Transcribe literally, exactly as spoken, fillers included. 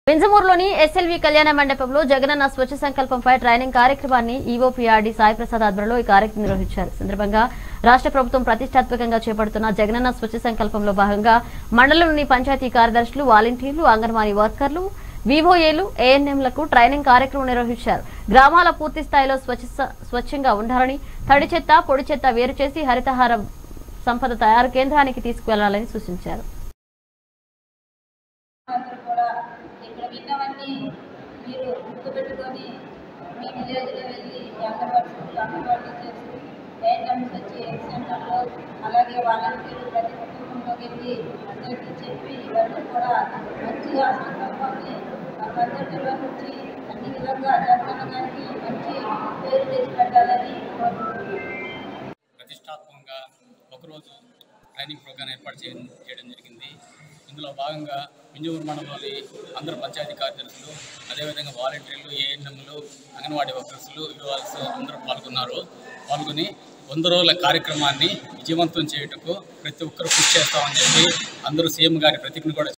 వింజమూరులోని SLV కళ్యాణ మండపంలో జగనన స్వచ్ఛ సంకల్పంపై ట్రైనింగ్ కార్యక్రమాన్ని ఈవోపీఆర్డీ సాయి ప్రసాద్ ఆధ్వర్యంలో ఈ కార్యక్రమం నిర్వహించారు. సందర్భంగా రాష్ట్ర ప్రభుత్వం ప్రతిష్టాత్మకంగా చేపడుతున్న జగనన స్వచ్ఛ సంకల్పంలో భాగంగా మండలంలోని పంచాయతీ కార్యదర్శులు, వాలంటీర్లు, అంగన్వాడీ వర్కర్లు, వివోఏలు, ఏఎన్ఎంలకు ట్రైనింగ్ కార్యక్రమం నిర్వహించారు. గ్రామాల పూర్తి స్థాయిలో స్వచ్ఛంగా ఉండాలని, తడి చెత్త, పొడి చెత్త వేరు చేసి హరితహార సంపద తయారు కేంద్రానికి తీసుకువెళ్లాలని సూచించారు. విన్నవన్నీ మీరు గుర్తుపెట్టుకొని మీ విలేజ్లో వెళ్ళి అంగన్వాడీ అంగన్వాడీ చేసి ఏఎన్ఎంస్ వచ్చి హెల్త్ సెంటర్లో అలాగే వాలంటీర్లు ప్రతి కుటుంబంలోకి వెళ్ళి అందరికీ చెప్పి ఇవన్నీ కూడా మంచిగా సంకల్పాన్ని పద్ధతిలో నుంచి అన్ని విధంగా జగనన్న గారికి మంచి పేరు తెచ్చి పెట్టాలని ప్రతిష్టాత్మకంగా ఒకరోజు ట్రైనింగ్ ప్రోగ్రాం ఏర్పాటు చేయడం జరిగింది. ఇందులో భాగంగా వింజమూరు మండలంలోని అందరు పంచాయతీ కార్యదర్శులు, అదేవిధంగా వాలంటీర్లు, ఏఎన్ఎంలు, అంగన్వాడీ వర్కర్స్లు, యువల్స్ అందరూ పాల్గొన్నారు. పాల్గొని వంద రోజుల కార్యక్రమాన్ని విజయవంతం చేయుటకు ప్రతి ఒక్కరూ కృషి చేస్తామని చెప్పి అందరూ సీఎం గారి ప్రతిజ్ఞ కూడా